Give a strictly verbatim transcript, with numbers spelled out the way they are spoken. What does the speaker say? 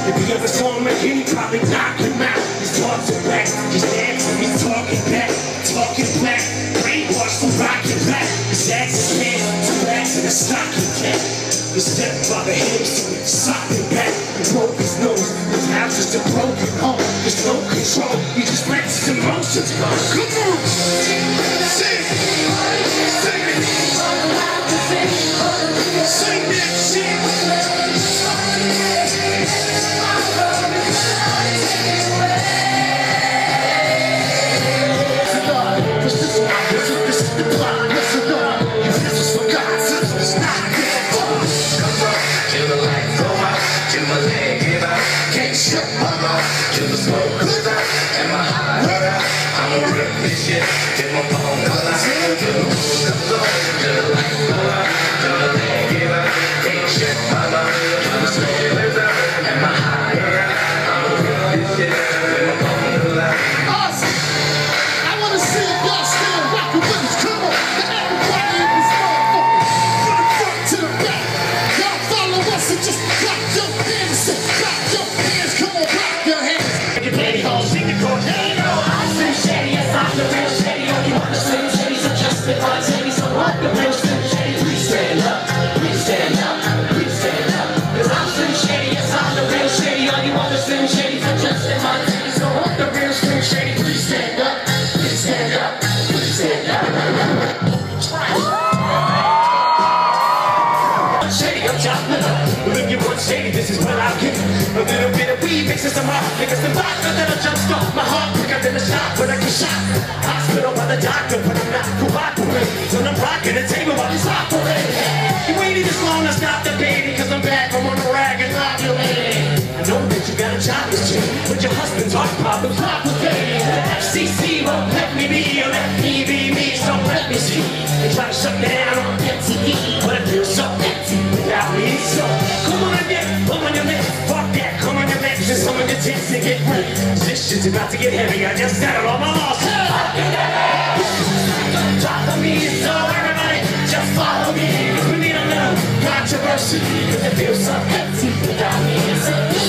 If you ever saw him again, he probably knock him out. His thoughts are back, he's dancing, he's talking back, talking back. Brainwashed from rocking back. His axe is hands, two bags and a stocking cap. His stepfather hit him, so he socked him back. He broke his nose, his house is a broken home. There's no control, he just lets his emotions go. Come on! Sing! Sing it! Sing that shit! Till the smoke clears out and my heart hurt out. I'ma rip this shit till my bone comes out. Till the moon comes on, till the lights go out, till the leg give out. Ain't shit, mama. Till the smoke clears out and my heart hurt out. I'ma rip this shit till my bone comes out. Awesome! I wanna see if y'all still rockin' with us. Come on, everybody in this motherfucker, from the front to the back. Y'all follow us and just clap your hands and say, clap your hands. Come on, clap your hands. Sing the chord. Hey, no, I'm Slim Shady, yes, I'm the real Shady. Oh, you want the Slim Shady, so just the fun Shady. So what the real Slim Shady? Please stand up, please stand up, please stand up. Cause I'm Slim Shady, yes, I'm the real Shady. Oh, you want the Slim Shady, so just the fun Shady. So what the real Slim Shady? Please stand up, please stand up, please stand up. Shady, I'm chopping up. Well, if you want Shady, this is what I'll give. A little bit of weed mixes some hot, niggas some vodka, then I jump start my heart quicker than a shot when I get shot. Hospital by the doctor, but I'm not cooperating. So I'm rocking the table while he's operating. You waited this long to stop the baby, cause I'm back, I'm on the rag and ovulating. I know that you got a job to do, but your husband's heart problems complicated. The F C C won't let me be, or let me be me, so let me see. They try to shut down on M T V, but it feels so empty without me. So come on again, come on your lips, fuck that, come on your lips, just come on your tits and get ready. This shit's about to get heavy, I just settled all my losses. Drop on me, so everybody just follow me. We need a little controversy, cause it feels so empty without me.